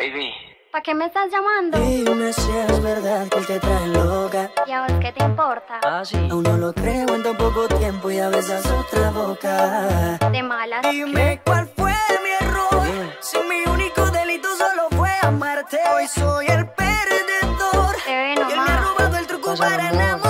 baby. ¿Para qué me estás llamando? Dime si es verdad que él te trae loca. ¿Y a vos qué te importa? Ah, sí. Aún no lo creo en tan poco tiempo y a besas otra boca. De malas. Dime cuál fue mi error. Si mi único delito solo fue amarte. Hoy soy el perdedor. Te ve Y él me ha nomás. robado el truco para enamorar.